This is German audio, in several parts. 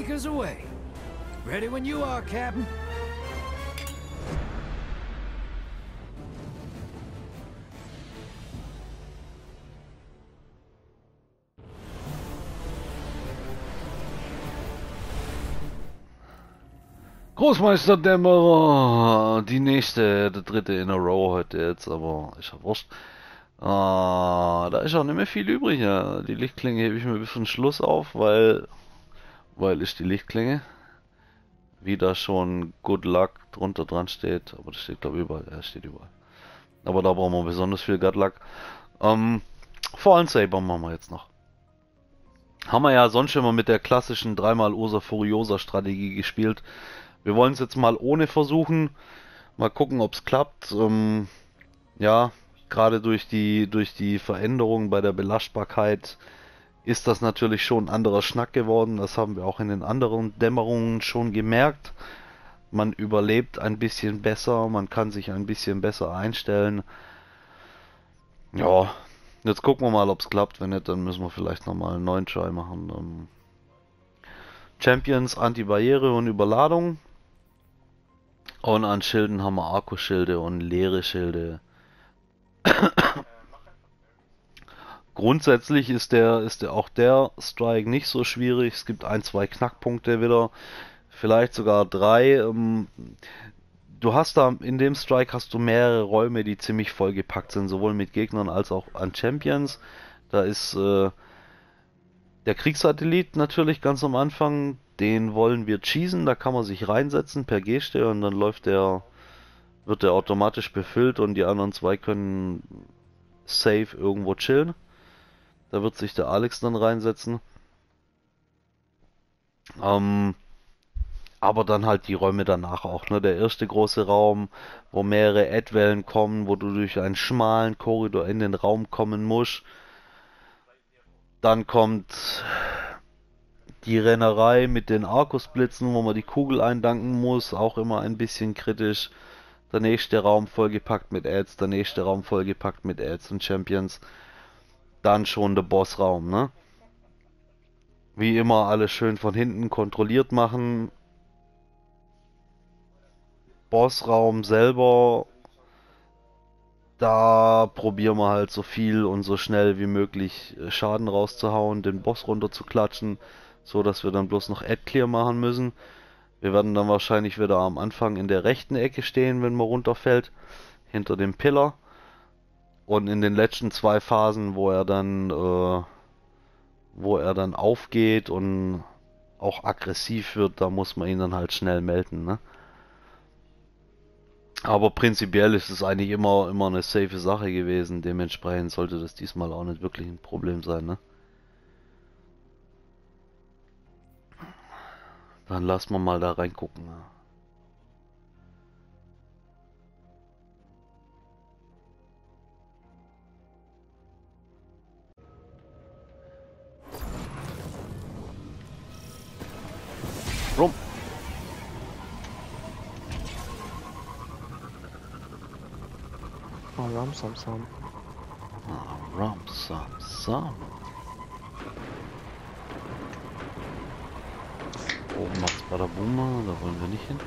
acres away. Ready when you are, Captain. Großmeister Dämmerer, die nächste, der dritte in a row heute jetzt, aber ist ja wurscht. Da ist auch nicht mehr viel übrig. Ja. Die Lichtklinge hebe ich mir bis zum Schluss auf, weil ist die Lichtklinge. Wie da schon Good Luck drunter dran steht, aber das steht glaube ich überall, ja, steht überall. Aber da brauchen wir besonders viel Good Luck. Fallen Saber machen wir jetzt noch. Haben wir ja sonst immer mit der klassischen 3x Ursa Furiosa Strategie gespielt. Wir wollen es jetzt mal ohne versuchen. Mal gucken, ob es klappt. Ja, gerade durch die Veränderung bei der Belastbarkeit ist das natürlich schon ein anderer Schnack geworden. Das haben wir auch in den anderen Dämmerungen schon gemerkt. Man überlebt ein bisschen besser, man kann sich ein bisschen besser einstellen. Ja, jetzt gucken wir mal, ob es klappt. Wenn nicht, dann müssen wir vielleicht nochmal einen neuen Try machen. Champions, Anti-Barriere und Überladung. Und an Schilden haben wir Akkuschilde und leere Schilde. Grundsätzlich ist auch der Strike nicht so schwierig. Es gibt ein, zwei Knackpunkte wieder. Vielleicht sogar 3. Du hast da in dem Strike hast du mehrere Räume, die ziemlich vollgepackt sind, sowohl mit Gegnern als auch an Champions. Da ist der Kriegssatellit natürlich ganz am Anfang. Den wollen wir cheesen, da kann man sich reinsetzen per Geste und dann wird der automatisch befüllt und die anderen zwei können safe irgendwo chillen. Da wird sich der Alex dann reinsetzen. Aber dann halt die Räume danach auch, ne? Der erste große Raum, wo mehrere Add-Wellen kommen, wo du durch einen schmalen Korridor in den Raum kommen musst. Dann kommt die Rennerei mit den Arkusblitzen, wo man die Kugel eindanken muss, auch immer ein bisschen kritisch. Der nächste Raum vollgepackt mit Ads, der nächste Raum vollgepackt mit Ads und Champions. Dann schon der Bossraum, ne? Wie immer alles schön von hinten kontrolliert machen. Bossraum selber, da probieren wir halt so viel und so schnell wie möglich Schaden rauszuhauen, den Boss runter zu klatschen, so dass wir dann bloß noch Ad-Clear machen müssen. Wir werden dann wahrscheinlich wieder am Anfang in der rechten Ecke stehen, wenn man runterfällt, hinter dem Pillar. Und in den letzten 2 Phasen, wo er dann aufgeht und auch aggressiv wird, da muss man ihn dann halt schnell melden, ne? Aber prinzipiell ist es eigentlich immer eine safe Sache gewesen. Dementsprechend sollte das diesmal auch nicht wirklich ein Problem sein, ne? Dann lassen wir mal da reingucken. Rum. Oh, Ram Sam Sam. Ram Sam Sam. Oben macht's Badabuma, da wollen wir nicht hin.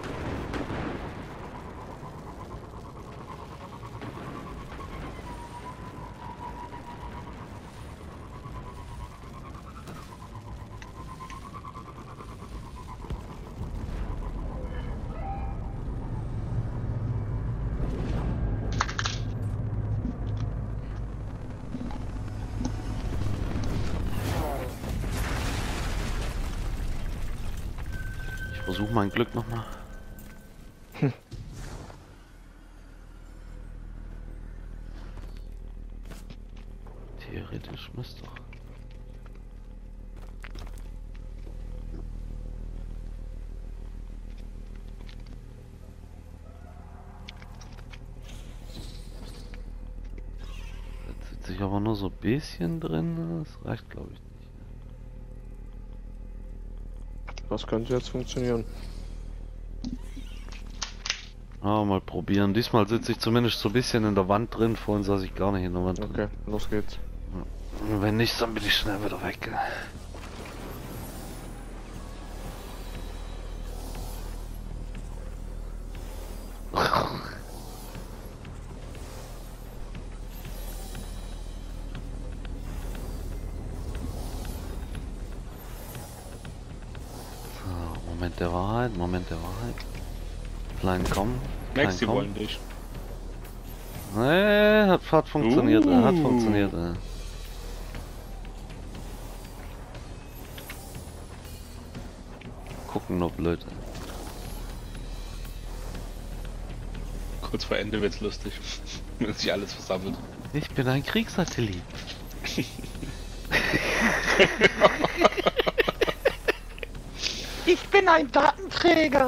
Versuch mein Glück nochmal. Theoretisch müsste doch. Jetzt sitze ich aber nur so ein bisschen drin. Das reicht glaube ich nicht. Das könnte jetzt funktionieren. Mal probieren. Diesmal sitze ich zumindest so ein bisschen in der Wand drin. Vorhin saß ich gar nicht in der Wand drin. Okay, los geht's. Wenn nicht, dann bin ich schnell wieder weg. Moment der Wahrheit, Moment der Wahrheit. Klein komm. Klein Max, die komm. wollen dich. Nee, hat funktioniert, hat funktioniert. Gucken nur blöd. Kurz vor Ende wird's lustig. Wenn sich alles versammelt. Ich bin ein Kriegssatellit. Ich bin ein Datenträger!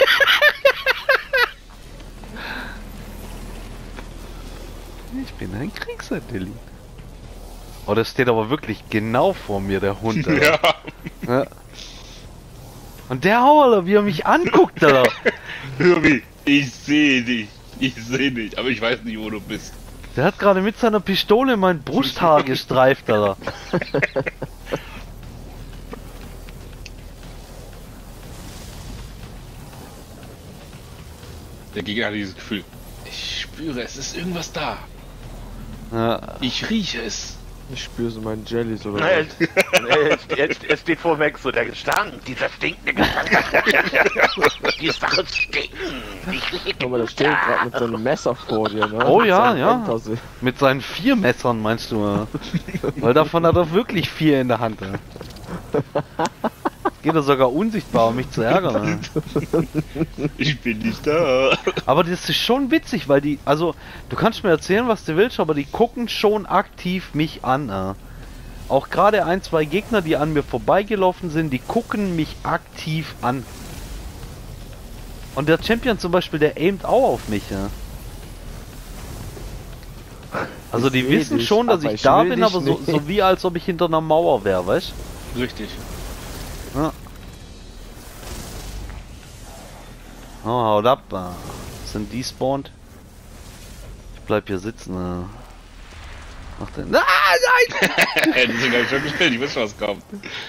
Ich bin ein Kriegssatellit. Oh, das steht aber wirklich genau vor mir, der Hund. Alter. Ja. Ja. Und der Hauerler, wie er mich anguckt, Alter. Hirvi, ich sehe dich. Ich sehe dich, aber ich weiß nicht, wo du bist. Der hat gerade mit seiner Pistole mein Brusthaar gestreift, Alter. Der Gegner hat dieses Gefühl. Ich spüre, es ist irgendwas da. Ja. Ich rieche es. Ich spüre so meinen Jellies oder Nein, was. es steht vor Max so, der Gestank, dieser stinkende Gestank. Die Sache stinkt. Guck mal, der steht gerade mit so einem Messer vor dir, ne? Oh Mit ja, seinem ja. Fantasy. Mit seinen 4 Messern, meinst du? Weil davon hat er wirklich 4 in der Hand. Geht er sogar unsichtbar, um mich zu ärgern. Ich bin nicht da. Aber das ist schon witzig, weil die, also, du kannst mir erzählen, was du willst, aber die gucken schon aktiv mich an. Auch gerade 1, 2 Gegner, die an mir vorbeigelaufen sind, die gucken mich aktiv an. Und der Champion zum Beispiel, der aimt auch auf mich. Also die Ich seh wissen dich, schon, dass aber ich ich da will bin, dich aber so, nicht. so wie als ob ich hinter einer Mauer wäre, weißt Richtig. du? Ja. Oh, haut ab. Sind die spawned? Ich bleib hier sitzen. Mach den. Ah, nein! Die sind gar nicht schon gespielt, ich weiß schon, was kommt.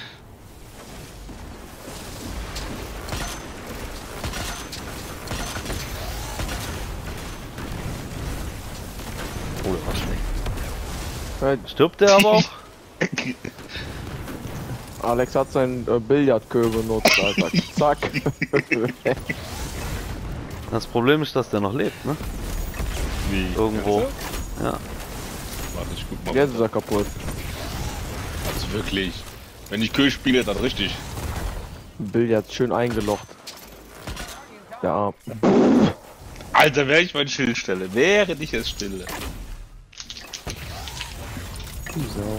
Oh, das war schlecht. Hey, Stirbt der aber auch? Alex hat seinen Billardköhl benutzt, Alter. Zack. Das Problem ist, dass der noch lebt, ne? Wie? Irgendwo. Ja. Warte, ich guck mal. Jetzt ist er kaputt. Also wirklich. Wenn ich Köhl spiele, dann richtig. Billard schön eingelocht. Der Arm. Alter, wäre ich mein Schild stelle. Während ich es stille. So.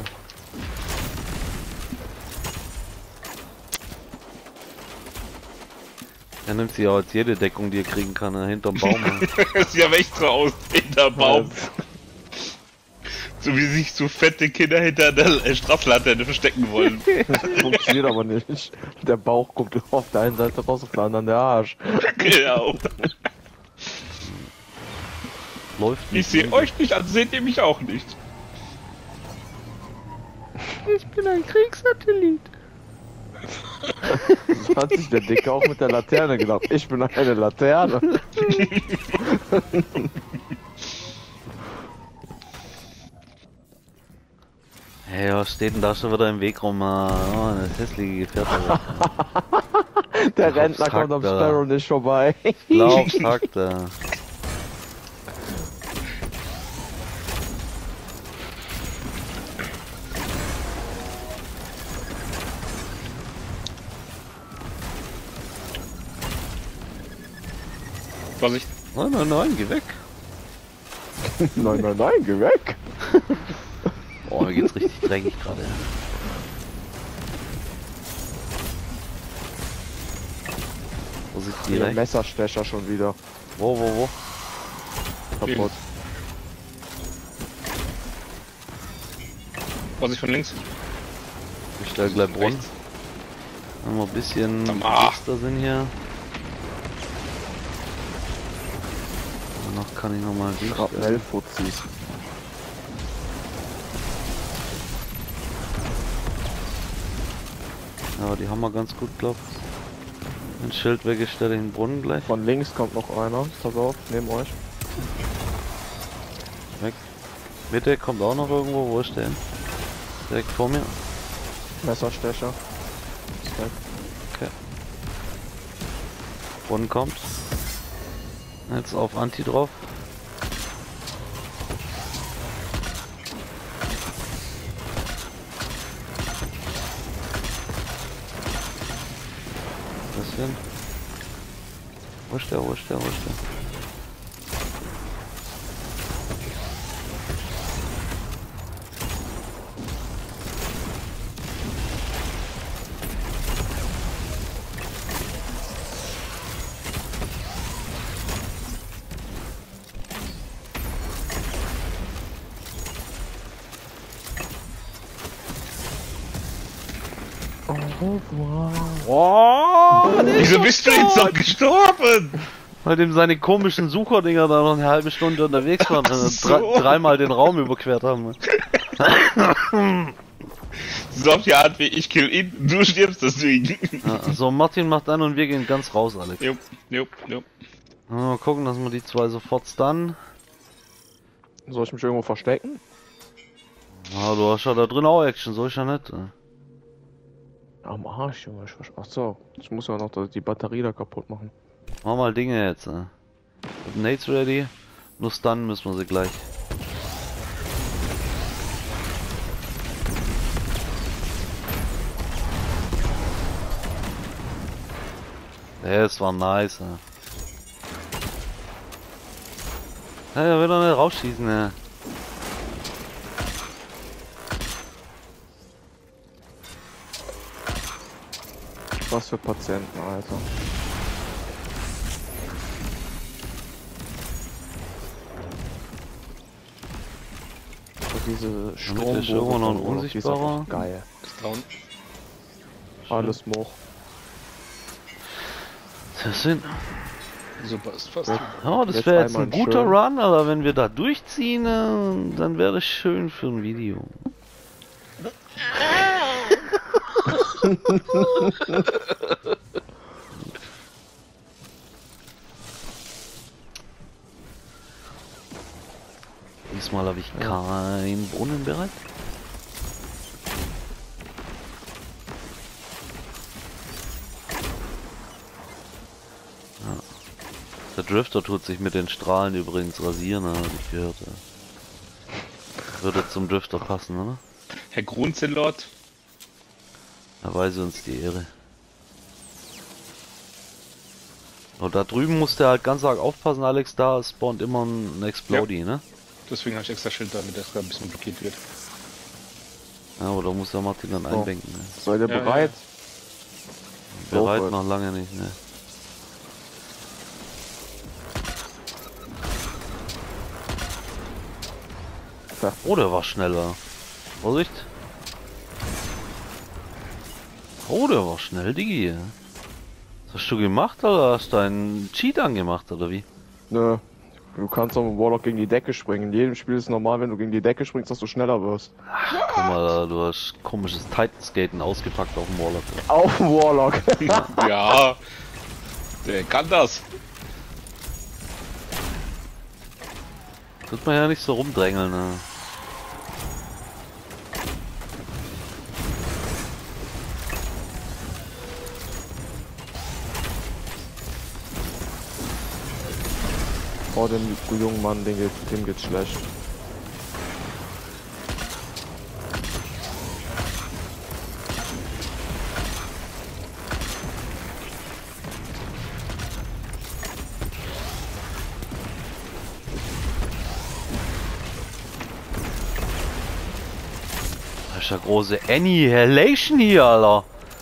Er nimmt sich auch als jede Deckung, die er kriegen kann, hinterm Baum. Das sieht aber echt so aus. Hinter Baum. So wie sich so fette Kinder hinter der Straßenlaterne verstecken wollen. Funktioniert aber nicht. Der Bauch guckt auf der einen Seite raus, auf der anderen der Arsch. Genau. Läuft Ich nicht. sehe euch nicht, also seht ihr mich auch nicht. Ich bin ein Kriegssatellit. Das hat sich der Dicke auch mit der Laterne gedacht. Ich bin eine Laterne. Hey, was steht denn da schon wieder im Weg rum? Oh, eine hässliche Gefährte. Der Rentner kommt am Alter. Sparrow nicht vorbei. Glaub's, hackt er. Vorsicht. Nein, nein, nein, geh weg. Nein, nein, nein, geh weg. Oh, mir geht's richtig dreckig gerade. Vorsicht, Der direkt. Messerstecher schon wieder. Wo? Kaputt. Vorsicht von links. Ich stell gleich Brunnen. Rechts. Haben wir ein bisschen Ah. Lichter sind hier. Danach kann ich nochmal Schrapnellfuzis. Aber die haben wir ganz gut, glaub ich. Ein Schild weggestellt in den Brunnen gleich. Von links kommt noch einer. Pass auf, neben euch. Weg. Mitte kommt auch noch irgendwo. Wo ist der? Direkt vor mir. Messerstecher. Ist weg. Okay. Brunnen kommt. Jetzt auf Anti drauf. Bisschen. Wo ist der? Oh, Wieso bist du jetzt noch gestorben? weil dem seine komischen Sucherdinger da noch eine halbe Stunde unterwegs waren und so. dreimal den Raum überquert haben. So auf die Art wie ich kill ihn, du stirbst deswegen. Ja, so, Martin macht an und wir gehen ganz raus, Alex. Jupp. Mal gucken, dass wir die zwei sofort stunnen. Soll ich mich irgendwo verstecken? Ja, du hast ja da drin auch Action, so ist ja nicht. Am Arsch, Junge. Achso, ich muss ja noch die Batterie da kaputt machen. Mach mal Dinge jetzt. Nates ready. Nur stunnen müssen wir sie gleich. Das war nice. Hey, er will doch nicht rausschießen, ja. Was für Patienten, Alter. So diese Damit ist irgendwo noch ein Strombogen, die ist einfach Unsichtbarer. geil. Ist da unten. Alles moch. Das sind. Super, ist fast. Ja, das Jetzt wäre jetzt ein einmal guter schön. Run, aber wenn wir da durchziehen, dann wäre das schön für ein Video. Diesmal habe ich keinen Brunnen bereit. Ja. Der Drifter tut sich mit den Strahlen übrigens rasieren, habe ich gehört. Ja. Würde zum Drifter passen, oder? Herr Grunzellord. Erweise uns die Ehre. Und da drüben musst du halt ganz arg aufpassen, Alex, da spawnt immer ein Explodey, ne? Deswegen habe ich extra Schild, damit das da ein bisschen blockiert wird. Ja, aber da muss der Martin dann So. eindenken, ne? Seid ihr Ja, bereit? Bereit for it. noch lange nicht, ne? Ja. Oh, der war schneller. Vorsicht. Oh, der war schnell, Digi. Was hast du gemacht, oder hast du einen Cheat angemacht, oder wie? Nö. Du kannst auch mit Warlock gegen die Decke springen. In jedem Spiel ist es normal, wenn du gegen die Decke springst, dass du schneller wirst. Guck mal, du hast komisches Titanskaten ausgepackt auf dem Warlock. Auf dem Warlock. Ja, der kann das. Wird man ja nicht so rumdrängeln, ne? Oh, dem jungen Mann, dem geht's schlecht. Das ist ja große Annihilation hier, Alter.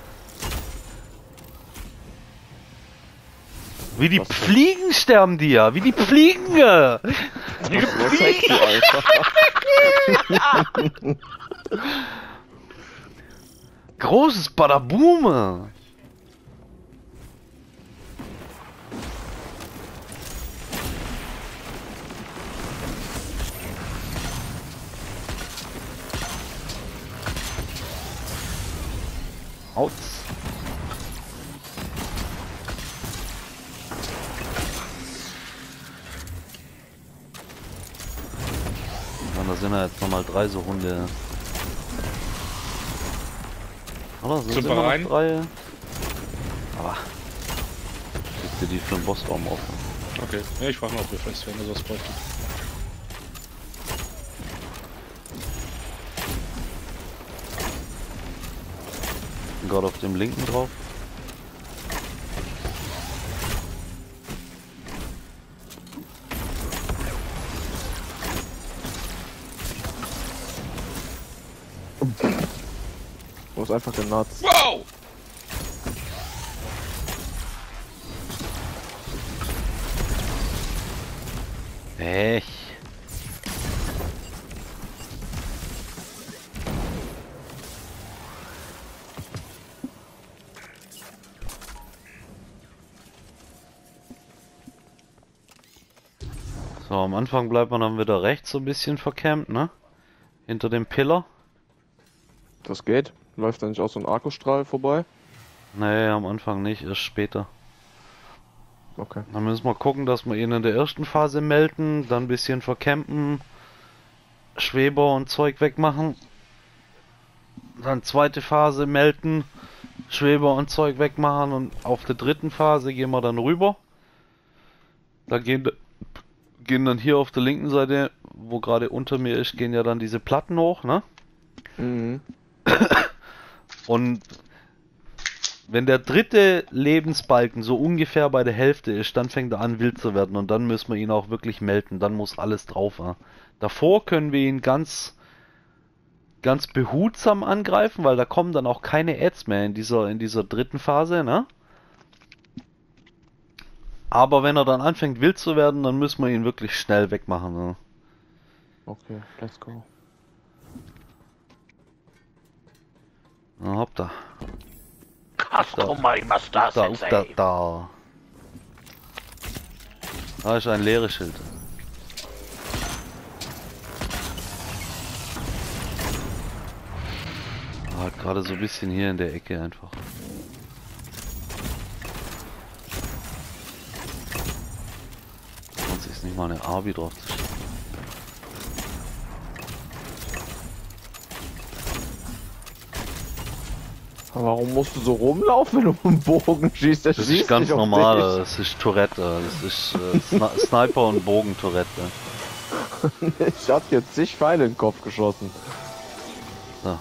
Wie die Fliegen sterben die ja, wie die Fliegen! Wie sexy, Alter. Großes Badaboom! Autz. Ja, da sind ja jetzt nochmal 3 so Hunde. Oder? Sind Super immer rein. noch 3? Aber. Punkte, die für den Bossraum auf. Okay, ja, ich frage mal, ob wir vielleicht wenn wir sowas bräuchten. Gerade auf dem linken drauf. Wo ist einfach der Nuts? Wow! Echt? So, am Anfang bleibt man dann wieder rechts so ein bisschen vercampt, ne? Hinter dem Pillar. Das geht. Läuft da nicht auch so ein Akkustrahl vorbei? Nee, am Anfang nicht, erst später. Okay. Dann müssen wir gucken, dass wir ihn in der ersten Phase melden, dann ein bisschen vercampen, Schweber und Zeug wegmachen. Dann zweite Phase melden, Schweber und Zeug wegmachen und auf der dritten Phase gehen wir dann rüber. Da gehen dann hier auf der linken Seite, wo gerade unter mir ist, gehen ja dann diese Platten hoch, ne? Mhm. Und wenn der dritte Lebensbalken so ungefähr bei der Hälfte ist, dann fängt er an wild zu werden und dann müssen wir ihn auch wirklich melden. Dann muss alles drauf. Ja. Davor können wir ihn ganz behutsam angreifen, weil da kommen dann auch keine Ads mehr in dieser dritten Phase, ne? Aber wenn er dann anfängt wild zu werden, dann müssen wir ihn wirklich schnell wegmachen. Ne? Okay, let's go. Na, hopp da. Da. Da ist ein leeres Schild. Halt gerade so ein bisschen hier in der Ecke einfach. Sonst ist nicht mal eine Arbi drauf zu stehen. Aber warum musst du so rumlaufen, wenn du mit dem Bogen schießt? Das ist ganz normal, das ist Tourette, das ist Sniper und Bogentourette. Ich hab jetzt zig Pfeile in den Kopf geschossen. So.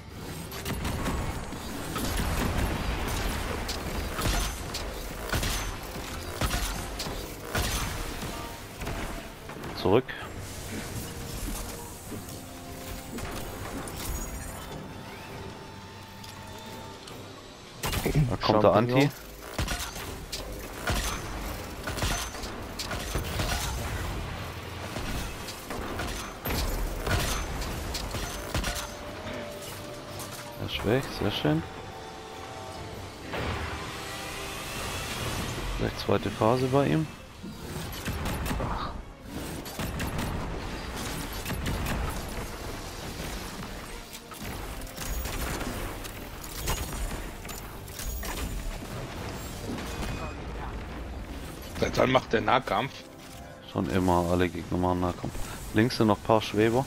Zurück. Da kommt der Anti. Er ist weg, sehr schön. Vielleicht zweite Phase bei ihm. Seit wann macht der Nahkampf? Schon immer, alle Gegner machen Nahkampf. Links sind noch ein paar Schweber.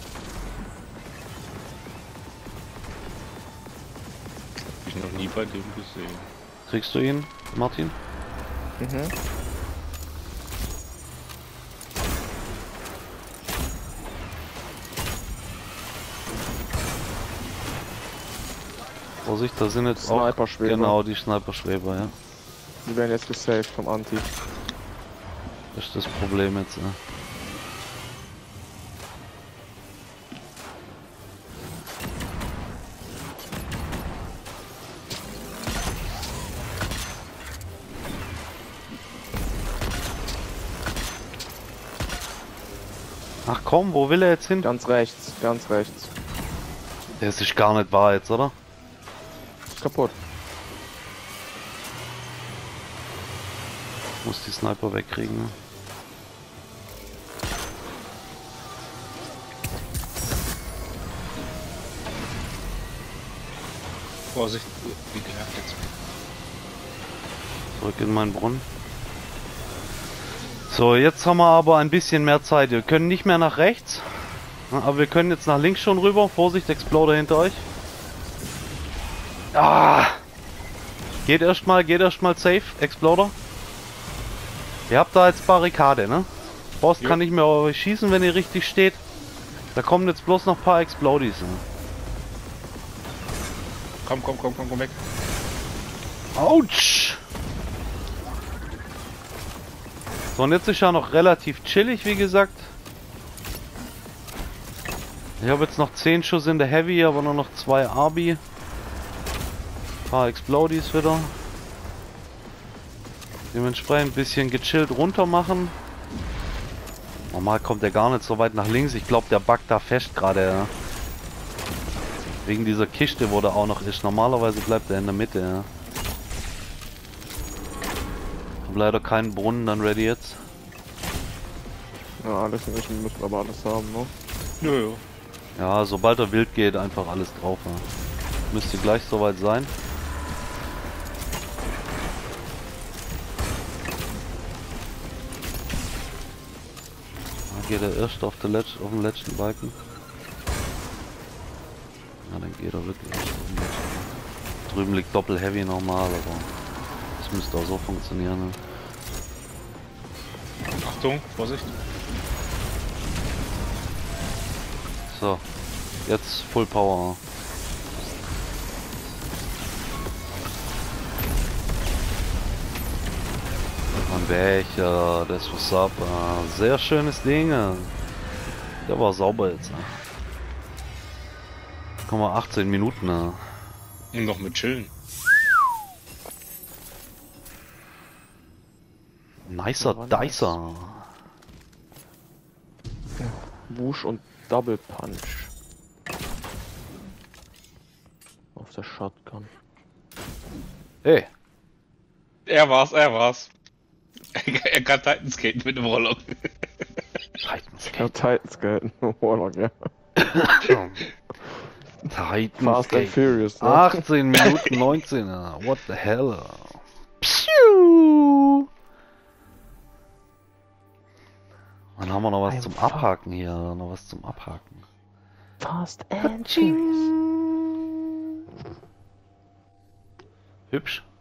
Hab ich noch nie bei dem gesehen. Kriegst du ihn, Martin? Mhm. Vorsicht, da sind jetzt auch Sniper-Schweber. genau die Sniper-Schweber, ja. Die werden jetzt gesaved vom Anti. Das ist das Problem jetzt, ja. Ach komm, wo will er jetzt hin? Ganz rechts, ganz rechts. Der ist sich gar nicht wahr jetzt, oder? Ist kaputt. Muss die Sniper wegkriegen, ne? Vorsicht, wie gesagt jetzt. Zurück in meinen Brunnen. So, jetzt haben wir aber ein bisschen mehr Zeit. Wir können nicht mehr nach rechts. Aber wir können jetzt nach links schon rüber. Vorsicht, Exploder hinter euch. Ah! Geht erstmal safe, Exploder. Ihr habt da jetzt Barrikade, ne? Boss Jo. kann nicht mehr auf euch schießen, wenn ihr richtig steht. Da kommen jetzt bloß noch ein paar Explodies. Ne? Komm weg. Autsch! So, und jetzt ist ja noch relativ chillig, wie gesagt. Ich habe jetzt noch 10 Schuss in der Heavy, aber nur noch 2 Arby. Ein paar Explodies wieder. Dementsprechend ein bisschen gechillt runter machen. Normal kommt der gar nicht so weit nach links. Ich glaube, der backt da fest gerade. Ja. Wegen dieser Kiste, wo der auch noch ist. Normalerweise bleibt er in der Mitte. Ja. Hab leider keinen Brunnen dann ready jetzt. Ja, alles nicht, wir müssen aber alles haben, ne? Nö. Ja, sobald er wild geht, einfach alles drauf. Ja. Müsste gleich soweit sein. Da geht er erst auf dem letzten Balken. Ja, dann geht er wirklich erst auf den letzten. Drüben liegt Doppel Heavy normal, aber das müsste auch so funktionieren. Ne? Achtung, Vorsicht. So, jetzt Full Power. Ein Becher, das ist was ab. Sehr schönes Ding. Der war sauber jetzt. Komm mal, 18 Minuten. Und noch mit chillen. Nicer Ja, nice. Dicer. Wusch und Double Punch. Auf der Shotgun. Hey, Er war's. Er kann Titan skaten mit dem Warlock. Ja, Titans gelten. Warlock, ja. Titan Fast and Furious, ne? 18 Minuten 19. What the hell? Pschuh. Dann haben wir noch was zum Abhaken hier. Noch was zum Abhaken. Fast and Furious. Hübsch.